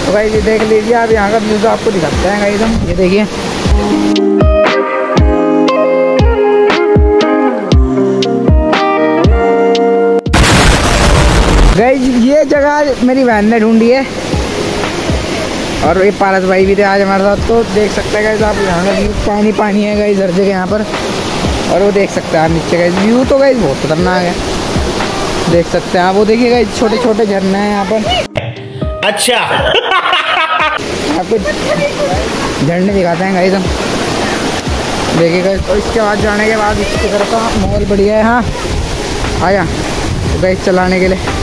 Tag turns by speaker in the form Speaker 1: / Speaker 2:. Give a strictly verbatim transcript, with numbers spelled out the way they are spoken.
Speaker 1: तो गाइस ये देख लीजिए आप, यहाँ का व्यू तो आपको दिखाते हैं गाइस हम। ये देखिए गाइस, ये जगह मेरी बहन ने ढूंढी है और ये पारस भाई भी थे आज हमारे साथ। तो देख सकते हैं गाइस आप, यहाँ का व्यू पानी पानी है गाइस हर जगह यहाँ पर। और वो देख सकते हैं आप नीचे गाइस, व्यू तो गाइस बहुत खतरनाक है, देख सकते हैं आप। वो देखिए गाइस छोटे छोटे झरने हैं यहाँ पर। अच्छा आपको झरने दिखाते हैं गाइस हम, देखिए गाइस। तो इसके बाद जाने के बाद इसकी तरफ का माहौल बढ़िया है। हाँ आया गाइस चलाने के लिए।